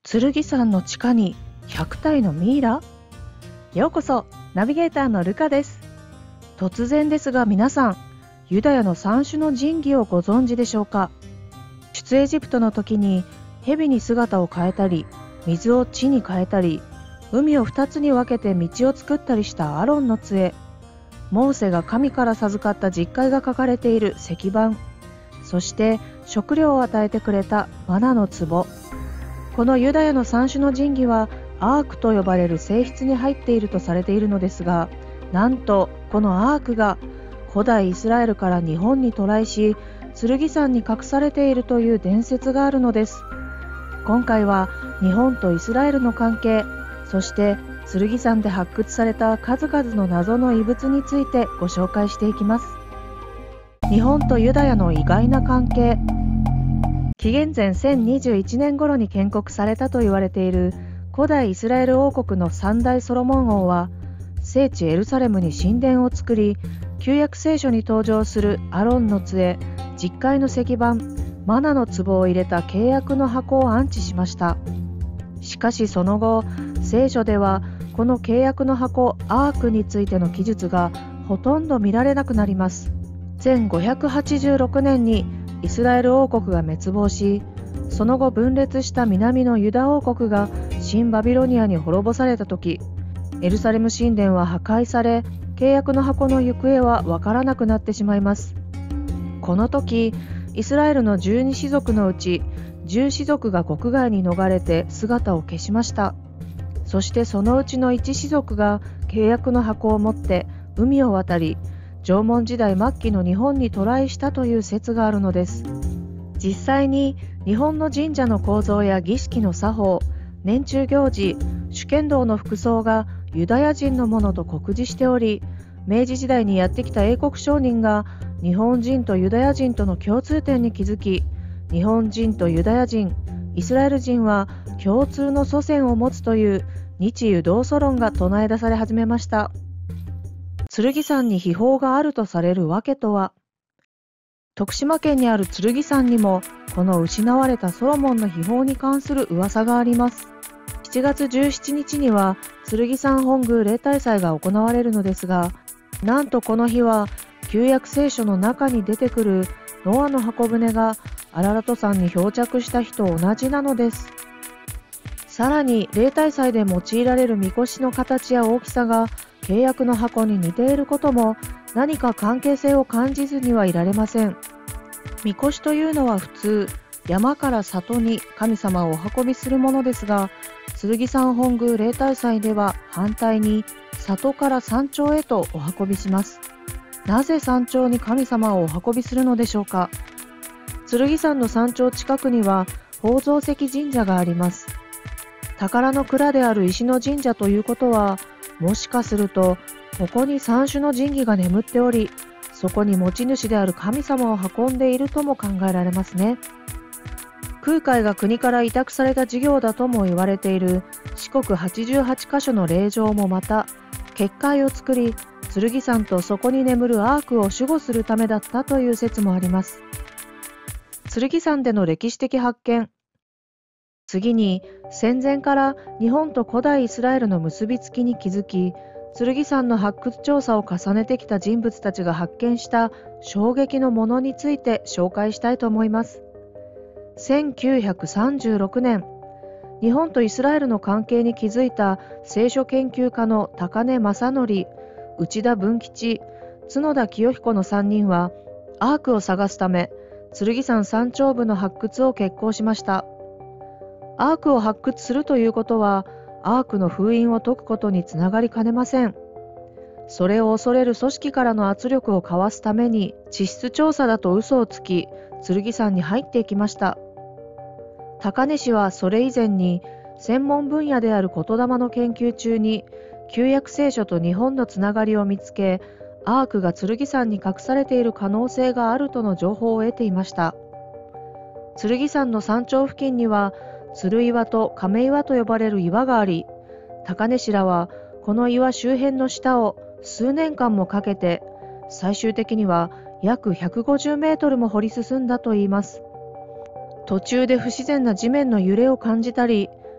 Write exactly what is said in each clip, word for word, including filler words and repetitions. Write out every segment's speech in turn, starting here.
剣山の地下にひゃく体のミイラ。ようこそ、ナビゲーターのルカです。突然ですが皆さん、ユダヤの三種の神器をご存知でしょうか。出エジプトの時に蛇に姿を変えたり、水を地に変えたり、海を二つに分けて道を作ったりしたアロンの杖、モーセが神から授かった実戒が書かれている石板、そして食料を与えてくれたマナの壺。このユダヤの三種の神器はアークと呼ばれる性質に入っているとされているのですが、なんとこのアークが古代イスラエルから日本に渡来し、剣山に隠されているという伝説があるのです。今回は日本とイスラエルの関係、そして剣山で発掘された数々の謎の遺物についてご紹介していきます。日本とユダヤの意外な関係。紀元前せんにじゅういちねん頃に建国されたと言われている古代イスラエル王国の三代ソロモン王は、聖地エルサレムに神殿を作り、旧約聖書に登場するアロンの杖、実戒の石板、マナの壺を入れた契約の箱を安置しました。しかしその後、聖書ではこの契約の箱アークについての記述がほとんど見られなくなります。せんごひゃくはちじゅうろくねんにイスラエル王国が滅亡し、その後分裂した南のユダ王国が新バビロニアに滅ぼされた時、エルサレム神殿は破壊され、契約の箱の行方は分からなくなってしまいます。この時、イスラエルのじゅうに氏族のうちじゅう氏族が国外に逃れて姿を消しました。そしてそのうちのいち氏族が契約の箱を持って海を渡り、縄文時代末期の日本に渡来したという説があるのです。実際に日本の神社の構造や儀式の作法、年中行事、主剣道の服装がユダヤ人のものと酷似しており、明治時代にやってきた英国商人が日本人とユダヤ人との共通点に気づき、日本人とユダヤ人、イスラエル人は共通の祖先を持つという日ユ同祖論が唱え出され始めました。剣山に秘宝があるとされるわけとは。徳島県にある剣山にもこの失われたソロモンの秘宝に関する噂があります。しちがつじゅうしちにちには剣山本宮例大祭が行われるのですが、なんとこの日は旧約聖書の中に出てくるノアの箱舟がアララト山に漂着した日と同じなのです。さらに例大祭で用いられる神輿の形や大きさが契約の箱に似ていることも何か関係性を感じずにはいられません。神輿というのは普通、山から里に神様をお運びするものですが、剣山本宮例大祭では反対に里から山頂へとお運びします。なぜ山頂に神様をお運びするのでしょうか。剣山の山頂近くには宝蔵石神社があります。宝の蔵である石の神社ということは、もしかするとここに三種の神器が眠っており、そこに持ち主である神様を運んでいるとも考えられますね。空海が国から委託された事業だとも言われている四国はちじゅうはちかしょの霊場もまた、結界を作り、剣山とそこに眠るアークを守護するためだったという説もあります。剣山での歴史的発見。次に、戦前から日本と古代イスラエルの結びつきに気づき、剣山の発掘調査を重ねてきた人物たちが発見した衝撃のものについて紹介したいと思います。せんきゅうひゃくさんじゅうろくねん、日本とイスラエルの関係に気づいた聖書研究家の高根正則、内田文吉、角田清彦のさんにんは、アークを探すため、剣山山頂部の発掘を決行しました。アークを発掘するということは、アークの封印を解くことにつながりかねません。それを恐れる組織からの圧力をかわすために、地質調査だと嘘をつき、剣山に入っていきました。高根氏はそれ以前に、専門分野である言霊の研究中に、旧約聖書と日本のつながりを見つけ、アークが剣山に隠されている可能性があるとの情報を得ていました。剣山の山頂付近には、鶴岩と亀岩と呼ばれる岩があり、高根氏らはこの岩周辺の下を数年間もかけて、最終的には約ひゃくごじゅうメートルも掘り進んだといいます。途中で不自然な地面の揺れを感じたり、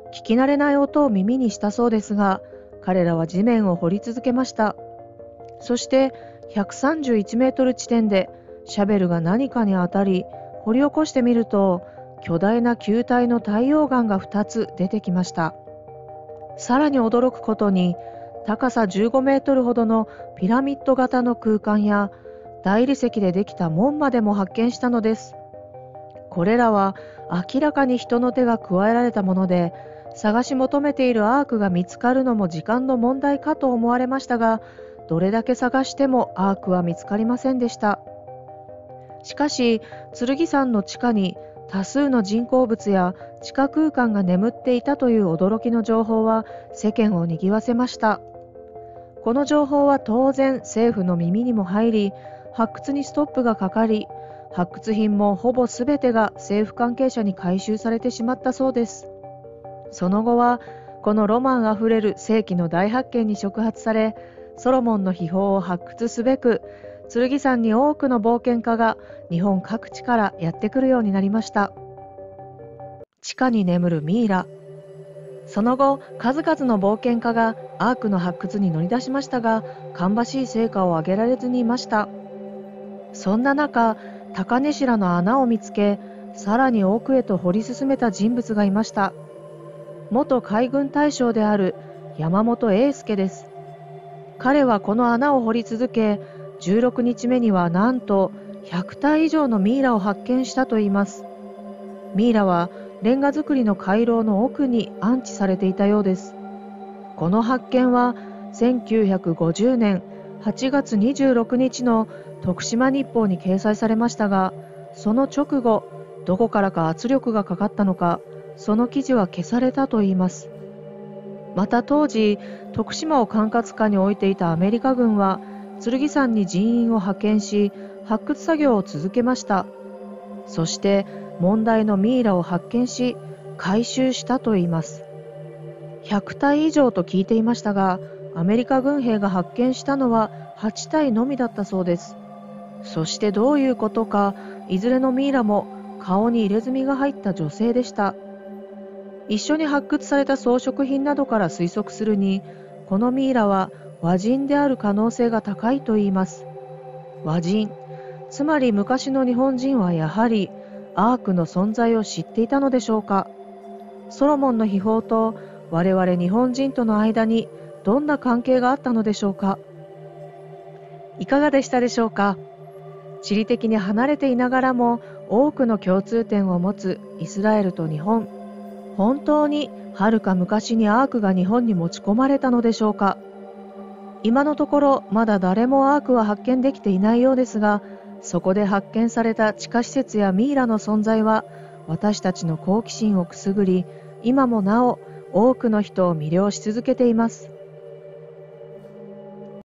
聞き慣れない音を耳にしたそうですが、彼らは地面を掘り続けました。そしてひゃくさんじゅういちメートル地点でシャベルが何かに当たり、掘り起こしてみると、巨大な球体の太陽眼がふたつ出てきました。さらに驚くことに、高さじゅうごメートルほどのピラミッド型の空間や大理石でできた門までも発見したのです。これらは明らかに人の手が加えられたもので、探し求めているアークが見つかるのも時間の問題かと思われましたが、どれだけ探してもアークは見つかりませんでした。しかし、剣山の地下に多数の人工物や地下空間が眠っていたという驚きの情報は世間を賑わせました。この情報は当然政府の耳にも入り、発掘にストップがかかり、発掘品もほぼ全てが政府関係者に回収されてしまったそうです。その後はこのロマンあふれる世紀の大発見に触発され、ソロモンの秘宝を発掘すべく剣山に多くの冒険家が日本各地からやってくるようになりました。地下に眠るミイラ。その後、数々の冒険家がアークの発掘に乗り出しましたが、芳しい成果を上げられずにいました。そんな中、高根白の穴を見つけ、さらに奥へと掘り進めた人物がいました。元海軍大将である山本英介です。彼はこの穴を掘り続け、じゅうろくにちめにはなんとひゃくたい以上のミイラを発見したといいます。ミイラはレンガ造りの回廊の奥に安置されていたようです。この発見はせんきゅうひゃくごじゅうねんはちがつにじゅうろくにちの徳島日報に掲載されましたが、その直後、どこからか圧力がかかったのか、その記事は消されたといいます。また当時、徳島を管轄下に置いていたアメリカ軍は、剣山に人員を派遣し、発掘作業を続けました。そして問題のミイラを発見し、回収したといいます。ひゃくたい以上と聞いていましたが、アメリカ軍兵が発見したのははちたいのみだったそうです。そしてどういうことか、いずれのミイラも顔に入れ墨が入った女性でした。一緒に発掘された装飾品などから推測するに、このミイラは和人である可能性が高いといいます。和人、つまり昔の日本人はやはりアークの存在を知っていたのでしょうか。ソロモンの秘宝と我々日本人との間にどんな関係があったのでしょうか。いかがでしたでしょうか。地理的に離れていながらも多くの共通点を持つイスラエルと日本。本当に遥か昔にアークが日本に持ち込まれたのでしょうか。今のところまだ誰もアークは発見できていないようですが、そこで発見された地下施設やミイラの存在は私たちの好奇心をくすぐり、今もなお多くの人を魅了し続けています。